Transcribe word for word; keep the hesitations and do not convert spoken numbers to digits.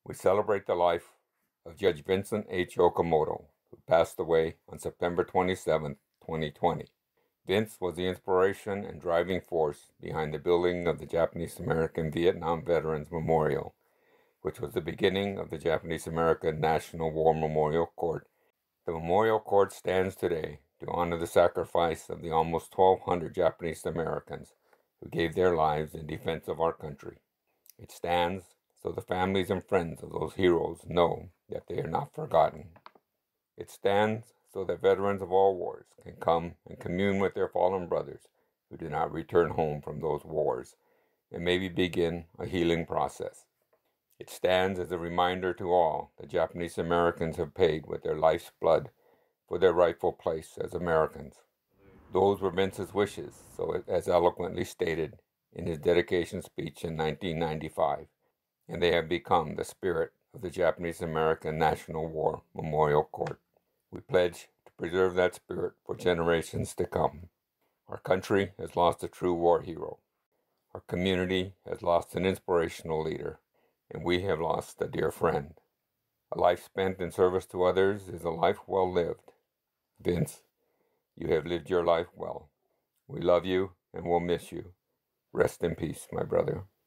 we celebrate the life of Judge Vincent H. Okamoto, who passed away on September twenty-seventh, twenty twenty. Vince was the inspiration and driving force behind the building of the Japanese American Vietnam Veterans Memorial, which was the beginning of the Japanese American National War Memorial Court. The Memorial Court stands today to honor the sacrifice of the almost twelve hundred Japanese Americans who gave their lives in defense of our country. It stands so the families and friends of those heroes know that they are not forgotten. It stands so that veterans of all wars can come and commune with their fallen brothers who did not return home from those wars and maybe begin a healing process. It stands as a reminder to all that Japanese Americans have paid with their life's blood for their rightful place as Americans. Those were Vince's wishes, so as eloquently stated in his dedication speech in nineteen ninety-five, and they have become the spirit of the Japanese American National War Memorial Court. We pledge to preserve that spirit for generations to come. Our country has lost a true war hero. Our community has lost an inspirational leader, and we have lost a dear friend. A life spent in service to others is a life well lived. Vince, you have lived your life well. We love you and will miss you. Rest in peace, my brother.